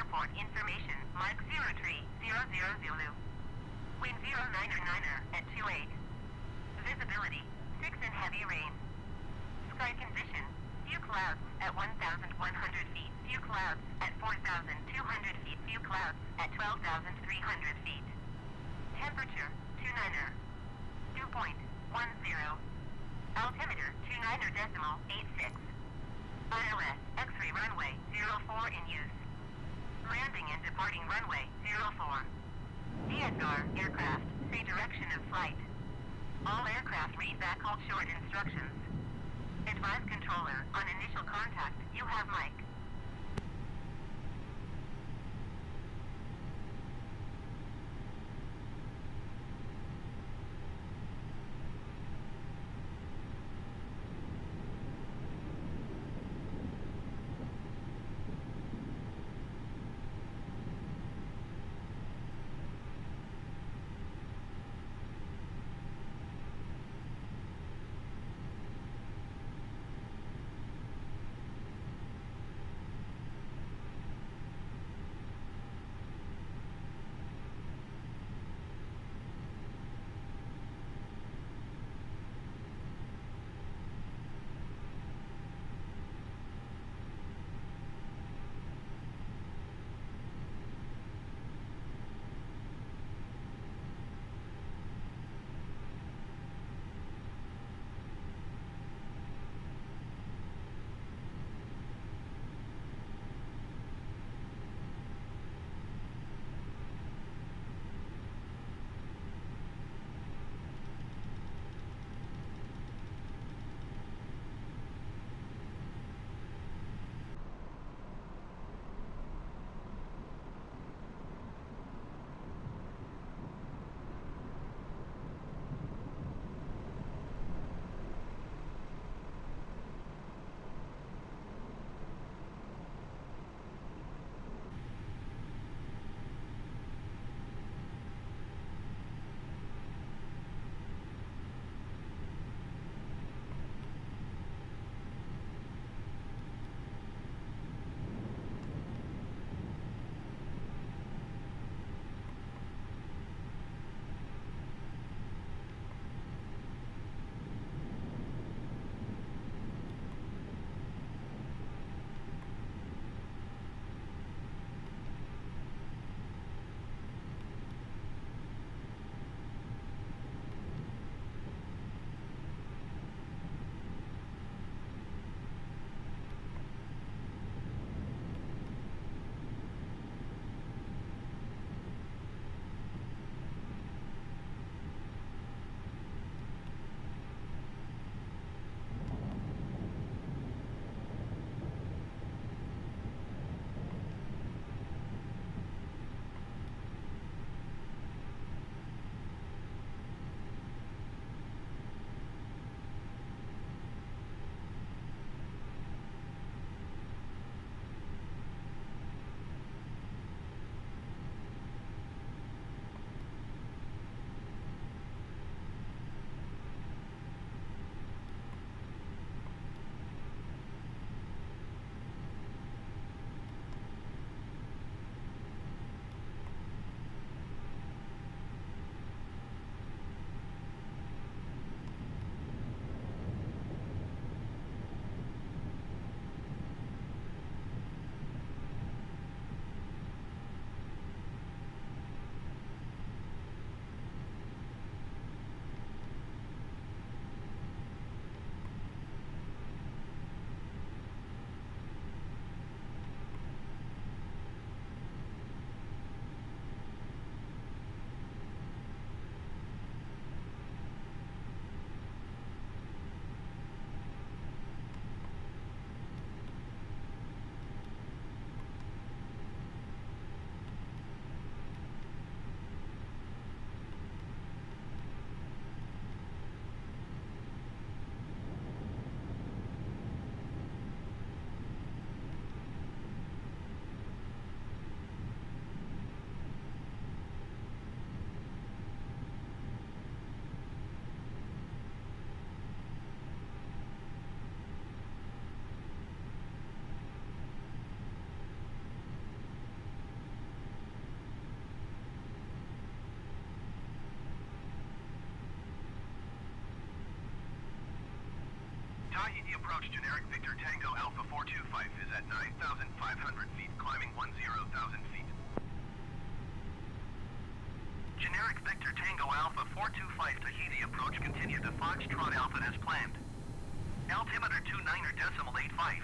airport information. Mark 0300 Zulu. Wind 09er at 28. Visibility 6 and heavy rain. Sky condition. Few clouds at 1,100 feet. Few clouds at 4,200 feet. Few clouds at 12,300 feet. Temperature 29er. Dew point 10. Altimeter 29.86. ILS X-ray runway 04 in use. Landing and departing runway 04. DSR aircraft, say direction of flight. All aircraft read back hold short instructions. Advise controller, on initial contact, you have mic. Tahiti approach generic Victor Tango Alpha 425 is at 9,500 feet, climbing 10,000 feet. Generic Victor Tango Alpha 425 Tahiti approach continue to Foxtrot Alpha as planned. Altimeter 29.85.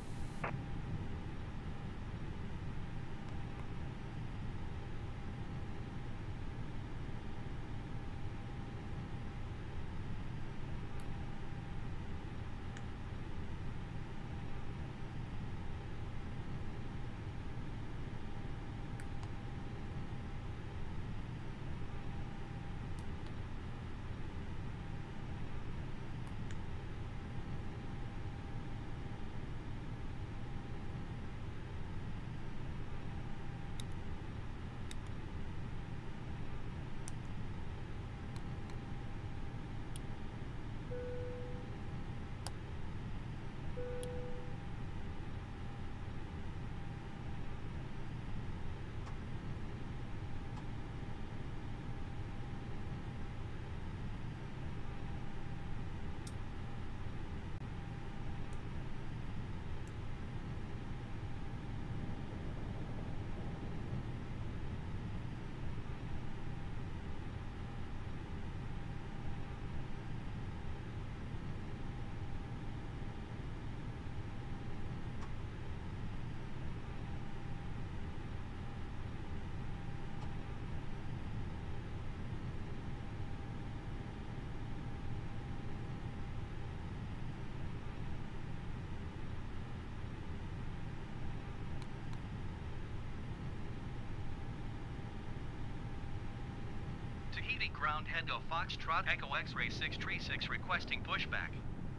Tahiti ground Hendo Foxtrot Echo X-Ray 636 requesting pushback.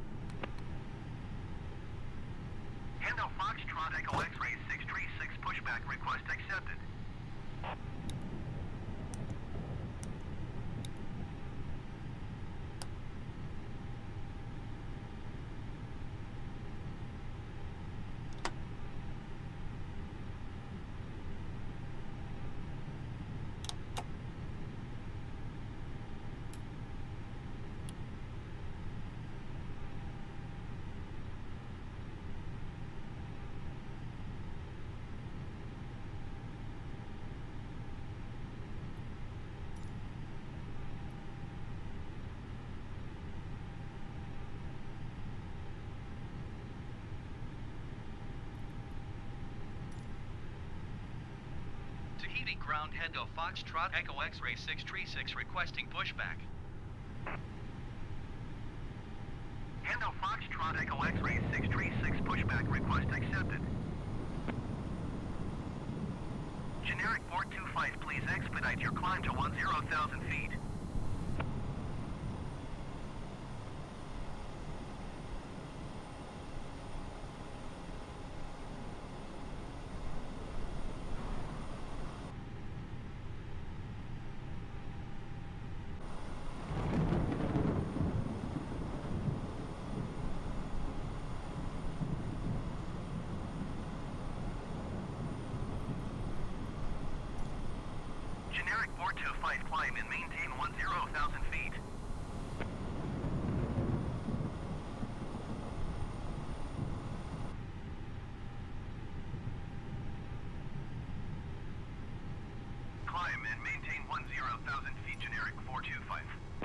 Hendo Foxtrot Echo X-Ray 636 pushback request accepted. Tahiti ground Hendo Foxtrot Echo X-Ray 636 requesting pushback. Hendo Foxtrot Echo X-Ray 636 pushback request accepted. Generic 425, please expedite your climb to 10,000 feet. Generic 425, climb and maintain 10,000 feet. Climb and maintain 10,000 feet, generic 425.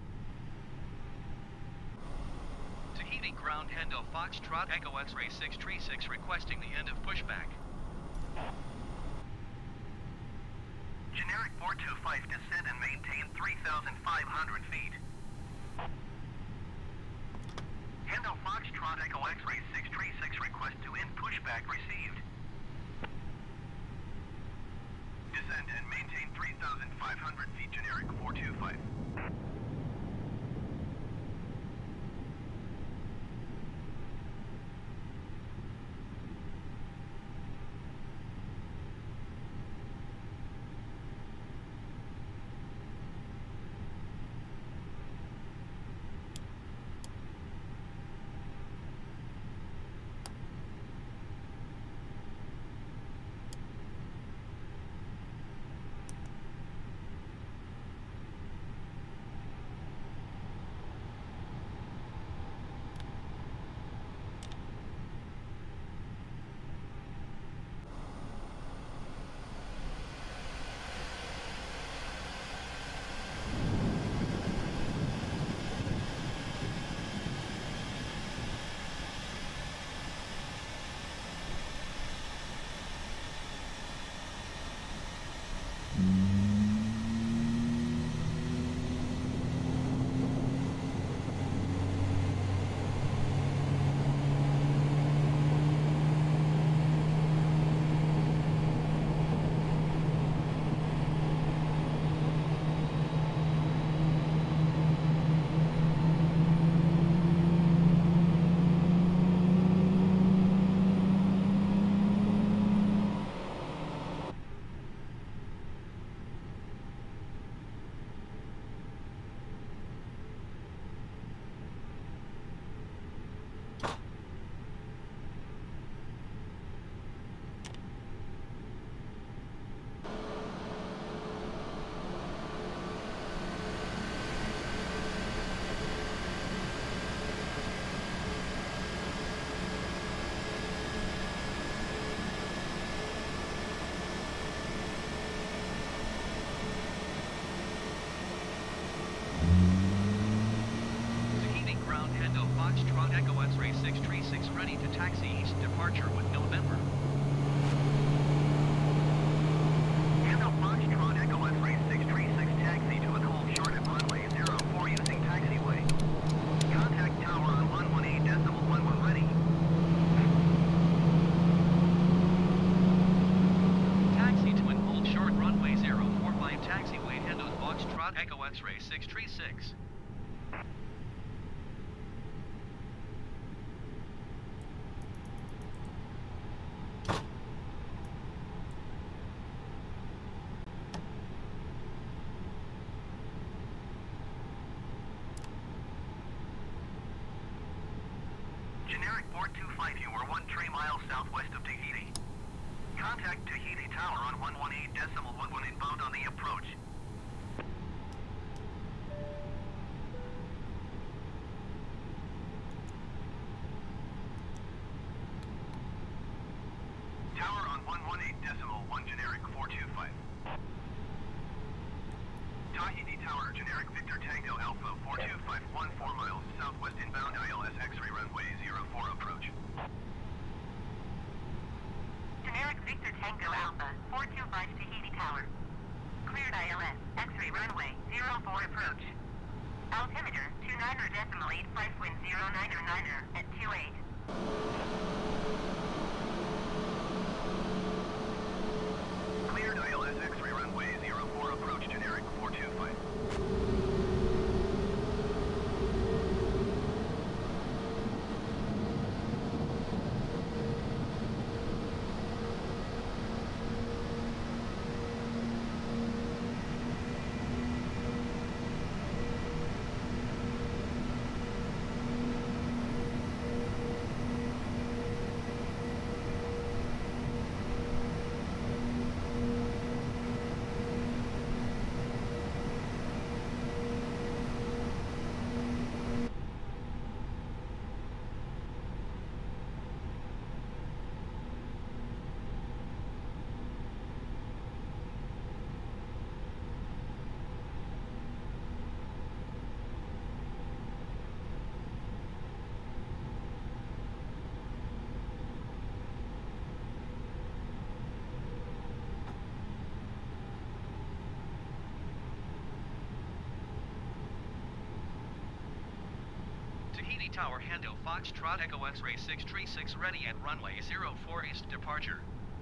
Tahiti ground Hendo Foxtrot Echo X-Ray 636 requesting the end of pushback. Generic 425, descend and maintain 3,500 feet. Hendo Foxtrot Echo X-Ray 636 request to end pushback received. Descend and maintain 3,500 feet, generic 425. Foxtrot Echo X-ray 636 ready to taxi east departure with November. Handle Foxtrot Echo X-ray 636 taxi to and hold short at runway 04 using taxiway. Contact tower on 118.11 ready. Taxi to and hold short runway 045 taxiway Handle Foxtrot Echo X-ray 636. Generic 425, you are 1 3 miles southwest of Tahiti. Contact Tahiti Tower on 118.11 inbound on the approach. Tower on 118.1 generic 425. Tahiti Tower, generic Victor Tango Alpha 425, 4 miles southwest inbound ILS X-ray runway 04 approach. Generic Victor Tango Alpha, 425 Tahiti Tower. Cleared ILS, X-ray runway, 04 approach. Altimeter, 29.85, wind 09er at 28. Cleared ILS X-ray runway 04 approach generic 425. Tahiti Tower Handle Foxtrot Echo X-ray 636 ready at runway 04 east departure.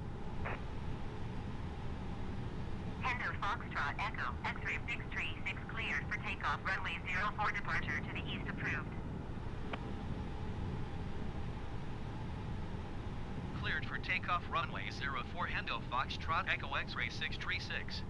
Hendo Foxtrot Echo, X-ray 636 cleared for takeoff runway 04 departure to the east approved. Cleared for takeoff runway 04 Hendo Foxtrot Echo X-ray 636.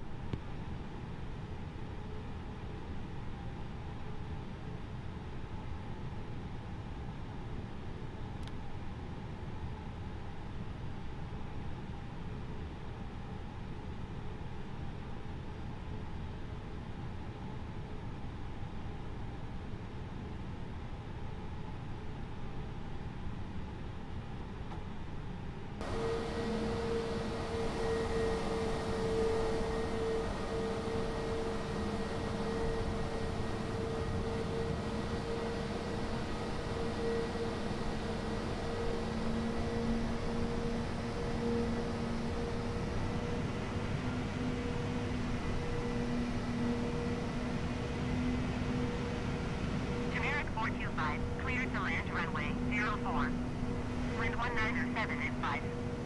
Generic 425, cleared to land runway 04. Wind 1907 at 5.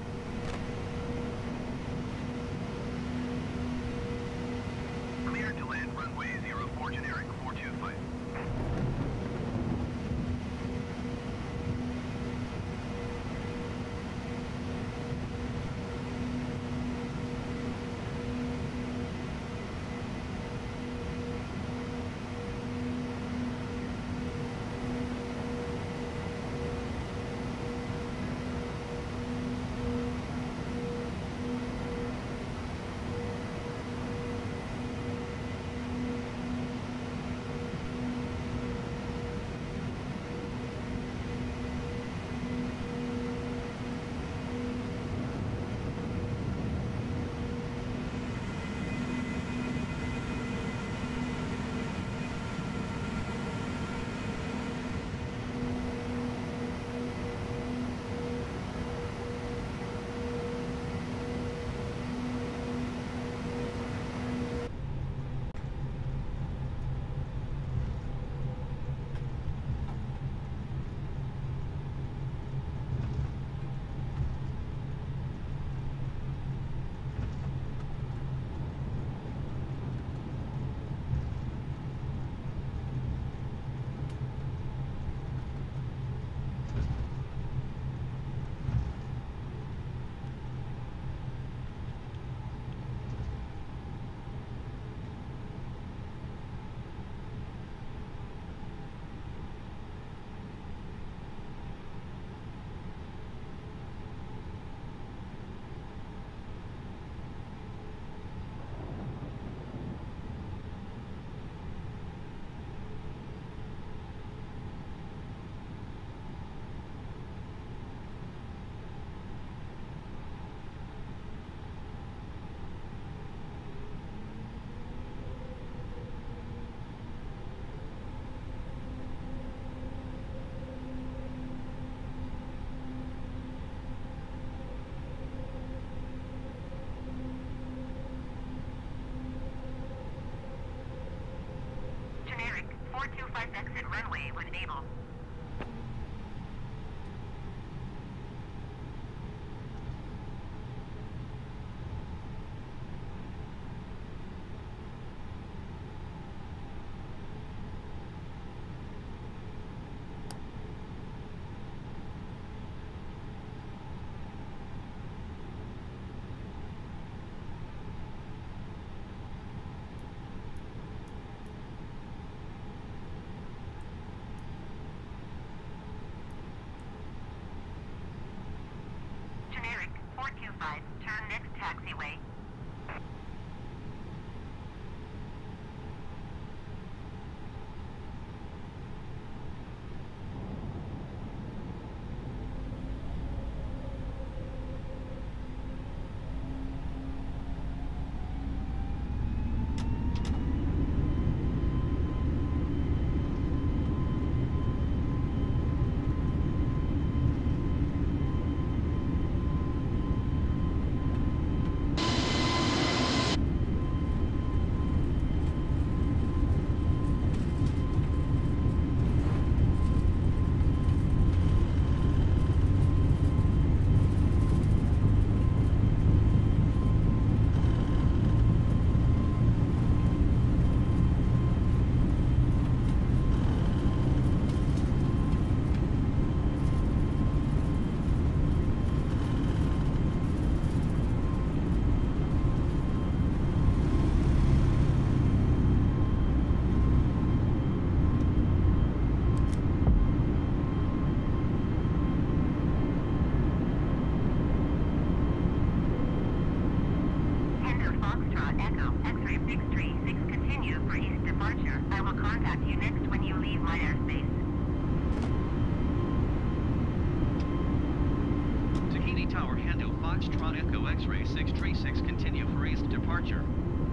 Cleared to land runway 04 generic 425. runway when able. Generic 425, turn next taxiway. Foxtrot Echo, X-ray 636, continue for east departure. I will contact you next when you leave my airspace. Tahiti Tower, handle Foxtrot Echo, X-ray 636, continue for east departure.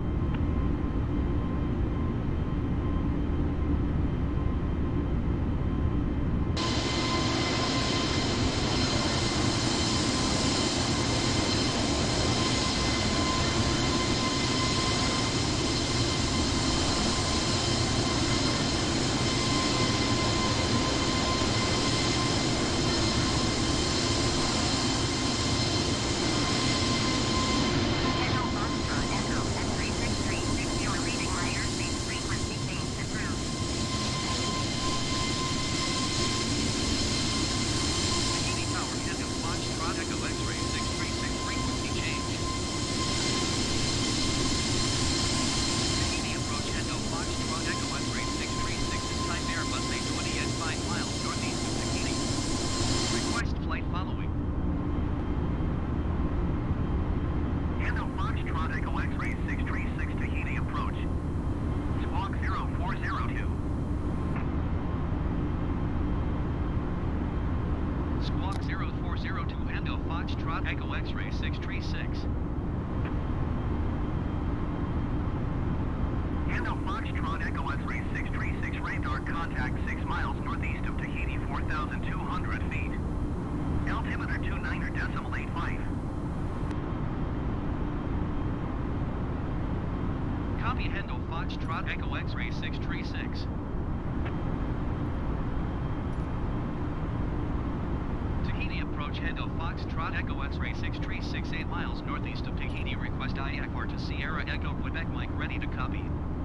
Squawk 0402, handle Foxtrot Echo X-ray 636. Handle Foxtrot Echo X-ray 636, radar contact 6 miles northeast of Tahiti, 4,200 feet. Altimeter 29.85. Copy, handle Foxtrot Echo X-ray 636. Tahiti approach, handle Foxtrot Echo X-ray 636, 8 miles northeast of Tahiti. Request IACOR to Sierra Echo Quebec Mike, ready to copy.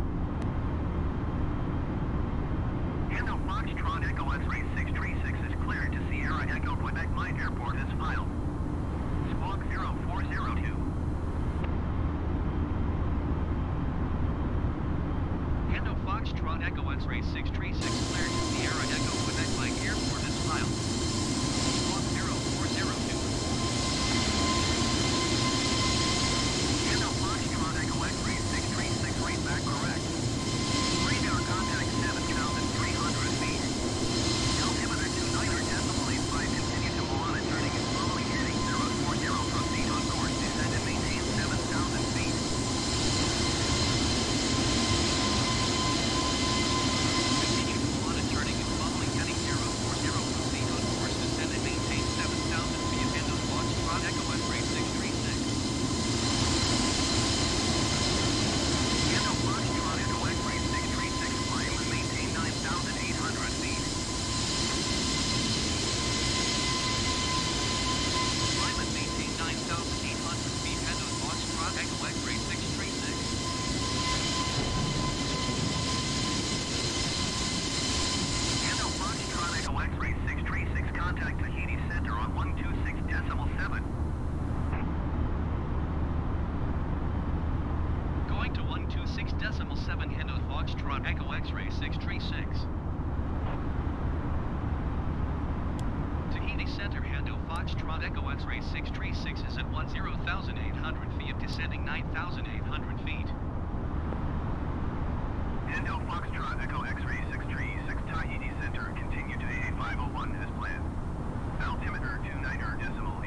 Handle Foxtrot Echo X-ray 636 is cleared to Sierra Echo Quebec Mike Airport as filed. Squawk 0402. Handle Foxtrot Echo X-ray 636, cleared to Sierra Echo Quebec Mike Airport as filed. Squawk 0402. Handle Foxtrot Echo X-ray 636, read back correct. Radar contact 7,300 feet. Altimeter 29.85, continue to Moana, turning and following heading 040, proceed on course, descend and maintain 7,000 feet. Continue to descending 9,800 feet. Endo Foxtrot Echo X-ray 636 Tahiti Center, continue to AA501 as planned. Altimeter 29er decimal